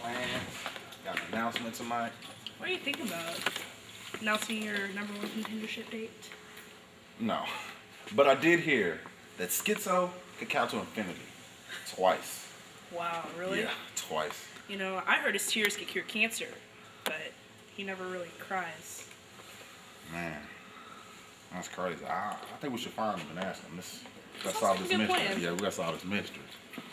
man. Got an announcement tonight. What do you think about announcing your #1 contendership date? No. But I did hear that Skitzo could count to infinity. Twice. Wow, really? Yeah, twice. You know, I heard his tears could cure cancer, but he never really cries. Man, that's crazy. I think we should find him and ask him. Let's Sounds solve like this a good mystery. plan. Yeah, we gotta solve this mystery.